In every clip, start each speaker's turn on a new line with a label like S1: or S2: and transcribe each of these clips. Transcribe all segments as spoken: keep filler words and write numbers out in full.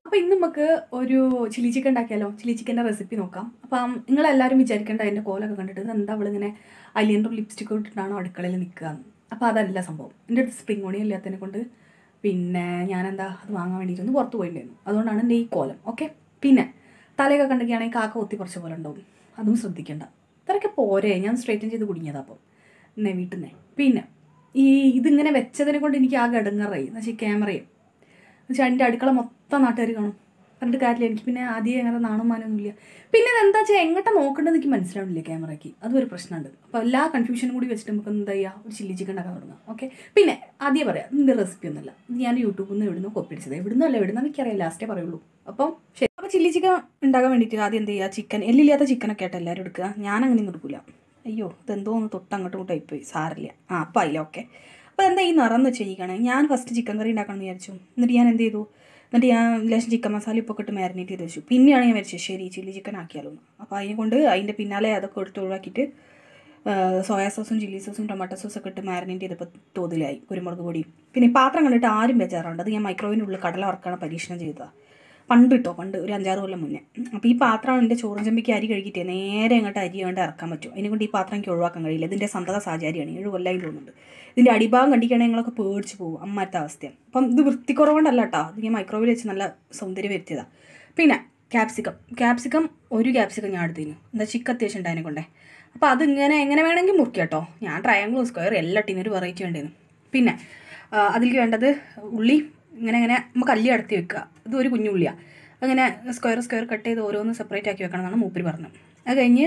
S1: അപ്പോൾ ഇന്ന് നമുക്ക് ഒരു ചില്ലി ചിക്കൻ ഉണ്ടാക്കിയാലോ? ചില്ലി ചിക്കൻ്റെ റെസിപ്പി നോക്കാം. അപ്പം നിങ്ങളെല്ലാവരും വിചാരിക്കേണ്ട അതിൻ്റെ കോലൊക്കെ കണ്ടിട്ട് എന്താ അവളിങ്ങനെ ഐലൈനറും ലിപ്സ്റ്റിക്കും ഇട്ടിട്ടാണോ അടുക്കളയിൽ നിൽക്കുക. അപ്പോൾ അതല്ല സംഭവം. എൻ്റെ അടുത്ത് സ്പ്രിംഗ് ഓണിയൻ ഇല്ലാത്തതിനെ കൊണ്ട് പിന്നെ ഞാനെന്താ അത് വാങ്ങാൻ വേണ്ടിയിട്ടൊന്ന് പുറത്ത് പോയിട്ടുണ്ടായിരുന്നു. അതുകൊണ്ടാണ് എൻ്റെ ഈ കോലം. ഓക്കെ, പിന്നെ തലയൊക്കെ കണ്ടിക്കുകയാണെങ്കിൽ കാക്ക ഒത്തി കുറച്ച് പോലെ ഉണ്ടാവും, അതും ശ്രദ്ധിക്കേണ്ട. ഇത്രയൊക്കെ പോരെ, ഞാൻ സ്ട്രൈറ്റൻ ചെയ്ത് കുടുങ്ങിയതാണ് അപ്പം എന്നെ വീട്ടിൽ നിന്ന്. പിന്നെ ഈ ഇതിങ്ങനെ വെച്ചതിനെ കൊണ്ട് എനിക്ക് ആകെ ഇടങ്ങാറായി എന്ന് വെച്ചാൽ ക്യാമറയും എന്നുവെച്ചാൽ എൻ്റെ അടുക്കള മൊത്തം നാട്ടുകാർ കാണും. പറഞ്ഞിട്ട് കാര്യമില്ല, എനിക്ക് പിന്നെ ആദ്യം അങ്ങനെ നാണും മാനൊന്നുമില്ല. പിന്നെ ഇതെന്താ വെച്ചാൽ എങ്ങോട്ടാണ് നോക്കേണ്ടത് എനിക്ക് മനസ്സിലാവുന്നില്ല ക്യാമറയ്ക്ക്, അതൊരു പ്രശ്നമുണ്ട്. അപ്പോൾ എല്ലാ കൺഫ്യൂഷനും കൂടി വെച്ചിട്ട് നമുക്ക് എന്താ ചെയ്യുക, ഒരു ചില്ലി ചിക്കൻ ഉണ്ടാക്കാൻ തുടങ്ങാം. ഓക്കെ, പിന്നെ ആദ്യം പറയാം, ഇതിൻ്റെ റെസിപ്പി ഒന്നുമല്ല, ഇത് ഞാൻ യൂട്യൂബിൽ നിന്ന് എവിടുന്ന് കോപ്പി അടിച്ചത്. എവിടുന്നല്ല എവിടുന്ന് എനിക്കറിയാം, ലാസ്റ്റേ പറയുള്ളൂ. അപ്പം ശരി, അപ്പോൾ ചില്ലി ചിക്കൻ ഉണ്ടാക്കാൻ വേണ്ടിയിട്ട് ആദ്യം എന്ത് ചെയ്യുക, ചിക്കൻ എല്ലില്ലാത്ത ചിക്കനൊക്കെ ആയിട്ട് എല്ലാവരും എടുക്കുക. ഞാൻ അങ്ങനെ എടുക്കില്ല. അയ്യോ ഇതെന്തോ ഒന്ന് തൊട്ട് അങ്ങോട്ടും ഇങ്ങോട്ടും ആയിപ്പോയി, സാറില്ല. ആ അപ്പം ആയില്ല. ഓക്കെ, അപ്പോൾ എന്താ ഈ നിറം വെച്ച് ചെയ്യിക്കണേ. ഞാൻ ഫസ്റ്റ് ചിക്കൻ കറി ഉണ്ടാക്കണമെന്ന് വിചാരിച്ചു. എന്നിട്ട് ഞാൻ എന്ത് ചെയ്തു, എന്നിട്ട് ഞാൻ ലേശം ചിക്കൻ മസാല ഇപ്പോൾ ഇട്ട് മാരിനേറ്റ് ചെയ്ത് വെച്ചു. പിന്നെയാണ് ഞാൻ വിചാരിച്ചത് ശരി ചില്ലി ചിക്കൻ ആക്കിയാലോ. അപ്പോൾ അതിനെ കൊണ്ട് അതിൻ്റെ പിന്നാലെ അതൊക്കെ എടുത്ത് ഒഴിവാക്കിയിട്ട് സോയാ സോസും ചില്ലി സോസും ടൊമാറ്റോ സോസൊക്കെ ഇട്ട് മാരിനേറ്റ് ചെയ്തപ്പോൾ തോതിലായി, കുരുമുളക് പൊടിയും. പിന്നെ ഈ പാത്രം കണ്ടിട്ട് ആരും ബേജാറുണ്ട്, അത് ഞാൻ മൈക്രോവേവിൻ്റെ ഉള്ളിൽ കടല വറക്കാണ് പരീക്ഷണം ചെയ്തതാണ്. പണ്ട് കിട്ടോ, പണ്ട് ഒരു അഞ്ചാറ് കൊല്ലം മുന്നേ. അപ്പോൾ ഈ പാത്രമാണ് എൻ്റെ ചോറും ചെമ്പിക്ക് അരി കഴുകിയിട്ട് നേരെ അങ്ങോട്ട് അരി കൊണ്ട് ഇറക്കാൻ പറ്റും. അതിനെക്കൊണ്ട് ഈ പാത്രം എനിക്ക് ഒഴിവാക്കാൻ കഴിയില്ല. ഇതിൻ്റെ സന്തത സാചാരിയാണ്, ഏഴ് കൊല്ലമായി തോന്നുന്നുണ്ട്. ഇതിൻ്റെ അടിഭാഗം കണ്ടിക്കുകയാണെങ്കിൽ ഞങ്ങളൊക്കെ പേടിച്ച് പോകും, അമ്മാറ്റ അവസ്ഥയാണ്. അപ്പം ഇത് വൃത്തിക്കുറവുകൊണ്ടല്ല കേട്ടോ, ഇത് ഞാൻ മൈക്രോവേവിൽ വെച്ച് നല്ല സൗന്ദര്യം വരുത്തിയതാണ്. പിന്നെ ക്യാപ്സിക്കം ക്യാപ്സിക്കം ഒരു ക്യാപ്സിക്കം ഞാൻ എടുത്തിരുന്നു, എന്താ ചിക്കൻ അത്യാവശ്യം ഉണ്ടായതിനെ കൊണ്ടേ. അപ്പോൾ അതിങ്ങനെ എങ്ങനെ വേണമെങ്കിൽ മുറിക്കാം കേട്ടോ. ഞാൻ ട്രയാങ്കിളും സ്ക്വയർ എല്ലാം ഇട്ടിന്, ഒരു വെറൈറ്റി വേണ്ടിയിരുന്നു. പിന്നെ അതിലേക്ക് വേണ്ടത് ഉള്ളി ഇങ്ങനെ ഇങ്ങനെ നമുക്ക് അല്ലി അടത്തി വെക്കുക. ഇത് ഒരു കുഞ്ഞുള്ളിയാണ്, അങ്ങനെ സ്ക്വയർ സ്ക്വയർ കട്ട് ചെയ്ത് ഓരോന്ന് സെപ്പറേറ്റ് ആക്കി വെക്കണം എന്നാണ് മൂപ്പര് പറഞ്ഞത്. അത് കഴിഞ്ഞ്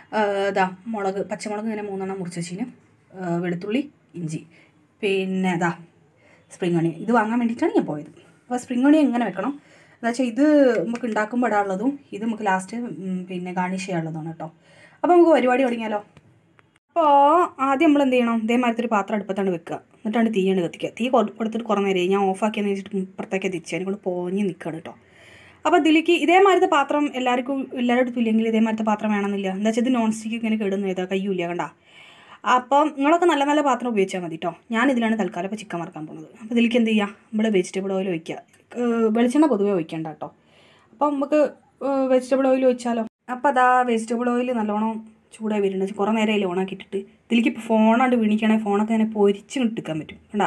S1: ഇതാ മുളക്, പച്ചമുളക് ഇങ്ങനെ മൂന്നെണ്ണം മുറിച്ച് വെച്ചിന്, വെളുത്തുള്ളി, ഇഞ്ചി, പിന്നെ ഇതാ സ്പ്രിംഗ് ഓണിയൻ. ഇത് വാങ്ങാൻ വേണ്ടിയിട്ടാണ് ഞാൻ പോയത്. അപ്പോൾ സ്പ്രിംഗ് ഓണിയൻ എങ്ങനെ വെക്കണം എന്ന് വെച്ചാൽ ഇത് നമുക്ക് ഉണ്ടാക്കുമ്പോൾ ഇടാനുള്ളതും ഇത് നമുക്ക് ലാസ്റ്റ് പിന്നെ ഗാർണിഷ് ചെയ്യാനുള്ളതാണ് കേട്ടോ. അപ്പോൾ നമുക്ക് പരിപാടി തുടങ്ങിയാലോ. അപ്പോൾ ആദ്യം നമ്മൾ എന്ത് ചെയ്യണം, ഇതേമാതിരത്തെ ഒരു പാത്രം അടുപ്പത്താണ് വെക്കുക. എന്നിട്ടാണ് തീയാണ് കത്തിക്കുക. തീ കൊടുത്തിട്ട് കുറേ നേരം ഞാൻ ഓഫാക്കിയെന്ന് വെച്ചിട്ട് ഇപ്പുറത്തേക്ക് തിരിച്ച് അതിനെ കൊണ്ട് പോഞ്ഞ് നിൽക്കുകയാണ് കേട്ടോ. അപ്പോൾ ഇതിലേക്ക് ഇതേമാതിരത്തെ പാത്രം എല്ലാവർക്കും എല്ലാവരുടെ അടുത്തും ഇല്ലെങ്കിൽ ഇതേമാതിരത്തെ പാത്രം വേണമെന്നില്ല. എന്താ വെച്ചാൽ ഇത് നോൺ സ്റ്റിക്ക് ഇങ്ങനെ കേടുന്നു ചെയ്താൽ കയ്യൂല്ല കണ്ട. അപ്പം നിങ്ങളൊക്കെ നല്ല നല്ല പാത്രം ഉപയോഗിച്ചാൽ മതി കേട്ടോ. ഞാൻ ഇതിലാണ് തൽക്കാലം ഇപ്പോൾ ചിക്കൻ വറക്കാൻ പോകുന്നത്. അപ്പോൾ ഇതിലേക്ക് എന്ത് ചെയ്യുക, നമ്മൾ വെജിറ്റബിൾ ഓയിൽ ഒഴിക്കുക. വെളിച്ചെണ്ണ പൊതുവേ ഒഴിക്കേണ്ട കേട്ടോ. അപ്പം നമുക്ക് വെജിറ്റബിൾ ഓയിൽ ഒഴിച്ചാലോ. അപ്പോൾ അതാ വെജിറ്റബിൾ ഓയിൽ നല്ലോണം ചൂടായി വരുന്നുണ്ട്. കുറേ നേരം ഓണാക്കിയിട്ടിട്ട് ഇതിലേക്ക് ഇപ്പോൾ ഫോണാണ്ട് വീണിക്കുകയാണെങ്കിൽ ഫോണൊക്കെ ഇങ്ങനെ പൊരിച്ച് ഇട്ടിക്കാൻ പറ്റും കണ്ടാ.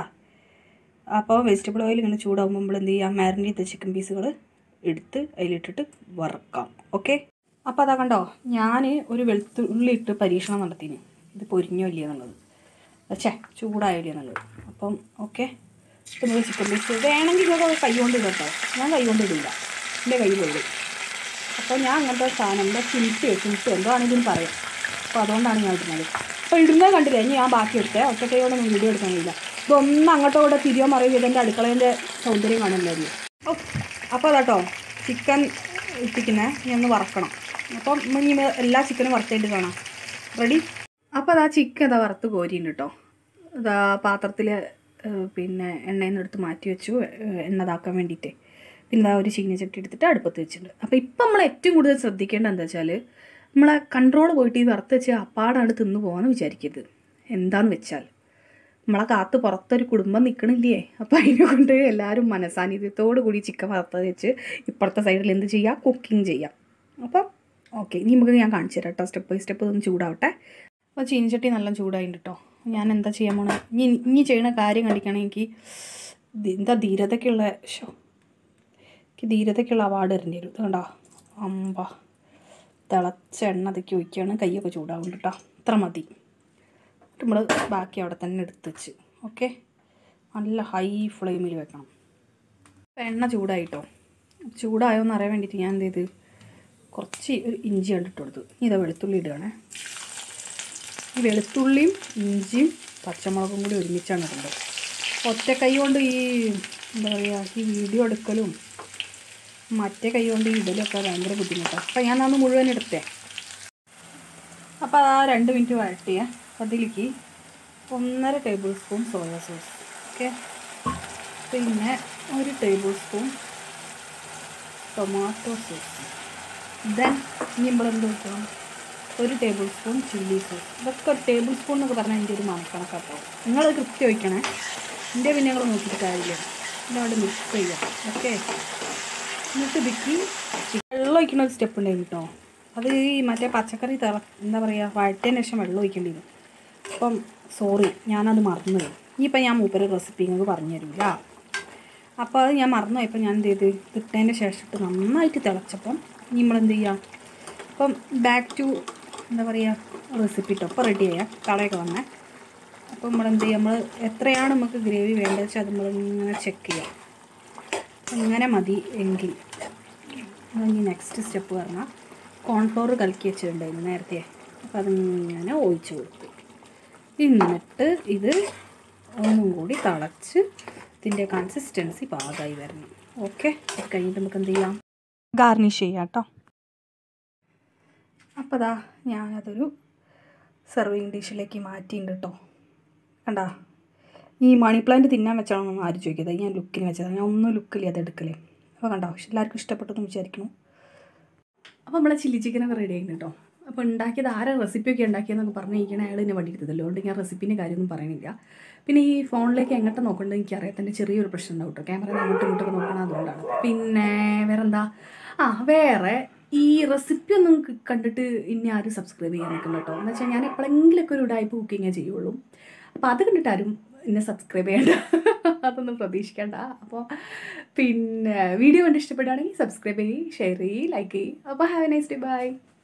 S1: അപ്പോൾ വെജിറ്റബിൾ ഓയിൽ ഇങ്ങനെ ചൂടാകുമ്പോൾ നമ്മൾ എന്ത് ചെയ്യുക, മാരിനേറ്റ് ചെയ്ത ചിക്കൻ പീസുകൾ എടുത്ത് അതിലിട്ടിട്ട് വറക്കാം. ഓക്കെ, അപ്പോൾ അതാ കണ്ടോ, ഞാൻ ഒരു വെളുത്തുള്ളി ഇട്ട് പരീക്ഷണം നടത്തിന്, ഇത് പൊരിഞ്ഞോ ഇല്ല എന്നുള്ളത്, പക്ഷേ ചൂടായില്ല എന്നുള്ളത്. അപ്പം ഓക്കെ, പിന്നെ ചിക്കൻ പീസ് വേണമെങ്കിൽ ഇതൊക്കെ കൈ കൊണ്ട് ഇടും കേട്ടോ. ഞാൻ കൈ കൊണ്ട് ഇടില്ല, എൻ്റെ കയ്യിലുള്ളൂ. അപ്പോൾ ഞാൻ അങ്ങനത്തെ സാധനം എന്താ ചിമിട്ട് ചിമിട്ട് എന്തോ ആണെങ്കിലും പറയാം. അപ്പോൾ അതുകൊണ്ടാണ് ഞാൻ ഇടുന്നത്. അപ്പോൾ ഇടുന്നത് കണ്ടില്ല, ഇനി ഞാൻ ബാക്കി എടുത്തേ ഒറ്റ കൈയോടൊന്നും വീഡിയോ എടുക്കാൻ കഴിയില്ല. ഇതൊന്നും അങ്ങോട്ടോ കൂടെ തിരിയോ മറിയോ ചെയ്തെൻ്റെ അടുക്കളേൻ്റെ സൗന്ദര്യം കാണില്ലായിരുന്നു. ഓ അപ്പോൾ അതാട്ടോ ചിക്കൻ ഇട്ടിക്കുന്നത് ഇനി ഒന്ന് വറക്കണം. അപ്പം ഇനി എല്ലാ ചിക്കനും വറുത്തായിട്ട് കാണാം. റെഡി. അപ്പോൾ അതാ ചിക്കൻ അതാ വറുത്ത് കോരിയുണ്ട് കേട്ടോ. അതാ പാത്രത്തിൽ പിന്നെ എണ്ണയിൽ നിന്ന് എടുത്ത് മാറ്റി വെച്ചു എണ്ണ ഇതാക്കാൻ വേണ്ടിയിട്ട്. പിന്നെ ഒരു ചീനച്ചട്ടി എടുത്തിട്ട് അടുപ്പത്ത് വെച്ചിട്ടുണ്ട്. അപ്പോൾ ഇപ്പം നമ്മൾ ഏറ്റവും കൂടുതൽ ശ്രദ്ധിക്കേണ്ടത് എന്താ വെച്ചാൽ നമ്മളെ കൺട്രോൾ പോയിട്ട് ഈ വറുത്ത് വെച്ച് അപ്പാടാണ് തിന്നു പോകാമെന്ന് വിചാരിക്കരുത്. എന്താണെന്ന് വെച്ചാൽ നമ്മളെ കാത്ത് പുറത്തൊരു കുടുംബം നിൽക്കണില്ലേ. അപ്പോൾ അതിനെ കൊണ്ട് എല്ലാവരും മനസാന്നിധ്യത്തോടു കൂടി ചിക്കൻ വറുത്ത് വെച്ച് ഇപ്പുറത്തെ സൈഡിൽ എന്ത് ചെയ്യാം, കുക്കിംഗ് ചെയ്യാം. അപ്പം ഓക്കെ, ഇനി നമുക്ക് ഞാൻ കാണിച്ചു തരാം കേട്ടോ, സ്റ്റെപ്പ് ബൈ സ്റ്റെപ്പ് ഒന്ന് ചൂടാവട്ടെ. അപ്പോൾ ചീനച്ചട്ടി നല്ല ചൂടായിട്ടുണ്ട് കേട്ടോ. ഞാൻ എന്താ ചെയ്യാൻ പോണത്, ഇനി ഇനി ചെയ്യുന്ന കാര്യം കണ്ടിക്കുകയാണെങ്കിൽ എനിക്ക് എന്താ ധീരതയ്ക്കുള്ള ഷോ എനിക്ക് ധീരതയ്ക്കുള്ള അവാർഡ് തരേണ്ടി വരും. കണ്ടോ, അമ്പ തിളച്ച എണ്ണ അതൊക്കെ ഒഴിക്കുകയാണ്, കൈയൊക്കെ ചൂടാവുന്നുണ്ട് കേട്ടോ. ഇത്ര മതി. നമ്മൾ ബാക്കി അവിടെ തന്നെ എടുത്ത് വെച്ച് ഓക്കെ, നല്ല ഹൈ ഫ്ലെയിമിൽ വെക്കണം. അപ്പോൾ എണ്ണ ചൂടായിട്ടോ. ചൂടായോ എന്ന് അറിയാൻ വേണ്ടിയിട്ട് ഞാൻ എന്ത് ചെയ്ത് കുറച്ച് ഒരു ഇഞ്ചി കണ്ടിട്ട് കൊടുത്തു. ഇതാ വെളുത്തുള്ളി ഇടുകയാണേ. ഈ വെളുത്തുള്ളിയും ഇഞ്ചിയും പച്ചമുളകും കൂടി ഒരുമിച്ചാണ് ഇടുന്നത്. ഒറ്റ കൈ കൊണ്ട് ഈ എന്താ പറയുക, ഈ വീഡിയോ എടുക്കലും മറ്റേ കൈ കൊണ്ട് ഈ ഇടലൊക്കെ ഭയങ്കര ബുദ്ധിമുട്ടാണ്. അപ്പോൾ ഞാൻ അന്ന് മുഴുവൻ എടുത്തേ. അപ്പോൾ ആ രണ്ട് മിനിറ്റ് വഴട്ടിയ അതിലേക്ക് ഒന്നര tablespoon soya sauce okay, പിന്നെ ഒരു tablespoon tomato sauce, then ഇനി നമ്മൾ എന്ത് വെക്കണം, ഒരു ടേബിൾ സ്പൂൺ ചില്ലി സോസ്. ഇതൊക്കെ ഒരു ടേബിൾ സ്പൂൺ എന്നൊക്കെ പറഞ്ഞാൽ എൻ്റെ ഒരു മണക്കണക്കാട്ടോ. നിങ്ങളത് കൃത്യം വയ്ക്കണേ, എൻ്റെ പിന്നെ ഞങ്ങൾ നോക്കിയിട്ട് കാര്യമില്ല. ഇതവിടെ മിക്സ് ചെയ്യാം ഓക്കെ. എന്നിട്ട് ഇതിക്ക് വെള്ളം ഒഴിക്കുന്ന ഒരു സ്റ്റെപ്പ് ഉണ്ടായിരുന്നു കേട്ടോ. അത് ഈ മറ്റേ പച്ചക്കറി തിള എന്താ പറയുക വഴറ്റിയതിന് ശേഷം വെള്ളം ഒഴിക്കേണ്ടിയിരുന്നു. അപ്പം സോറി ഞാനത് മറന്നു പോയി. ഇനിയിപ്പോൾ ഞാൻ മൂപ്പര് റെസിപ്പി നിങ്ങൾക്ക് പറഞ്ഞു തരില്ല. അപ്പോൾ അത് ഞാൻ മറന്നു പോയപ്പോൾ ഞാൻ എന്ത് ചെയ്ത് ഇട്ടതിൻ്റെ ശേഷം ഇട്ട് നന്നായിട്ട് തിളച്ചപ്പം ഇനി നമ്മളെന്ത് ചെയ്യുക, അപ്പം ബാക്ക് ടു എന്താ പറയുക റെസിപ്പി ഇട്ടോ. അപ്പോൾ റെഡി ചെയ്യാം, കളയൊക്കെ വന്നേ. അപ്പോൾ നമ്മളെന്ത് ചെയ്യുക, നമ്മൾ എത്രയാണ് നമുക്ക് ഗ്രേവി വേണ്ടത് വെച്ചാൽ അത് നമ്മളിങ്ങനെ ചെക്ക് ചെയ്യാം. അങ്ങനെ മതി എങ്കിൽ ഇനി നെക്സ്റ്റ് സ്റ്റെപ്പ് പറഞ്ഞാൽ കോൺഫ്ലോർ കലക്കി വെച്ചിട്ടുണ്ടായിരുന്നു നേരത്തെ. അപ്പോൾ അതിങ്ങനെ ഒഴിച്ച് കൊടുത്തു. എന്നിട്ട് ഇത് ഒന്നും കൂടി തിളച്ച് ഇതിൻ്റെ കൺസിസ്റ്റൻസി പാകമായി വരണം. ഓക്കെ, അത് കഴിഞ്ഞിട്ട് നമുക്ക് എന്ത് ചെയ്യാം, ഗാർണിഷ് ചെയ്യാം കേട്ടോ. അപ്പോൾ അതാ ഞാനതൊരു സെർവിങ് ഡിഷിലേക്ക് മാറ്റിയിട്ടുണ്ട് കേട്ടോ. കണ്ടാ, ഈ മണി പ്ലാന്റ് തിന്നാൻ വെച്ചാണെന്നൊന്നും ആരും ചോദിക്കരുത്. ഞാൻ ലുക്കിന് വെച്ചതാണ്, ഞാൻ ഒന്നും ലുക്കില്ല അത് എടുക്കലേ. അപ്പോൾ കണ്ടോ, എല്ലാവർക്കും ഇഷ്ടപ്പെട്ടെന്ന് വിചാരിക്കണം. അപ്പോൾ നമ്മളെ ചില്ലി ചിക്കനൊക്കെ റെഡി ആയിരുന്നു കേട്ടോ. അപ്പോൾ ഉണ്ടാക്കിയത് ആരാ റെസിപ്പിയൊക്കെ ഉണ്ടാക്കിയെന്നൊക്കെ പറഞ്ഞു കഴിക്കണേ അയാൾ എന്നെ വണ്ടി എടുത്തതല്ലോ. അതുകൊണ്ട് ഞാൻ റെസിപ്പിൻ്റെ കാര്യമൊന്നും പറയുന്നില്ല. പിന്നെ ഈ ഫോണിലേക്ക് എങ്ങോട്ട് നോക്കേണ്ടത് എനിക്കറിയാം, തന്നെ ചെറിയൊരു പ്രശ്നം ഉണ്ടാവും കേട്ടോ. ക്യാമറ അങ്ങോട്ടും ഇങ്ങോട്ടൊക്കെ നോക്കണം, അതുകൊണ്ടാണ്. പിന്നെ വേറെ എന്താ, ആ വേറെ ഈ റെസിപ്പി ഒന്നും കണ്ടിട്ട് ഇനി ആരും സബ്സ്ക്രൈബ് ചെയ്യാൻ നിൽക്കണം കേട്ടോ. എന്ന് വെച്ചാൽ ഞാൻ എപ്പോഴെങ്കിലൊക്കെ ഒരു ടൈപ്പ് കുക്കിങ്ങേ ചെയ്യുള്ളൂ. അപ്പോൾ അത് കണ്ടിട്ട് ആരും എന്നെ സബ്സ്ക്രൈബ് ചെയ്യേണ്ട, അതൊന്നും പ്രതീക്ഷിക്കേണ്ട. അപ്പോൾ പിന്നെ വീഡിയോ കണ്ട് ഇഷ്ടപ്പെടുകയാണെങ്കിൽ സബ്സ്ക്രൈബ് ചെയ്യ്, ഷെയർ ചെയ്യ്, ലൈക്ക് ചെയ്യ്. അപ്പോൾ have a nice day, by.